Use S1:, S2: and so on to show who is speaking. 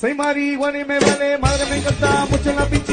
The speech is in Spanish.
S1: Soy marihuana y me vale, madre me encanta mucho la pinche.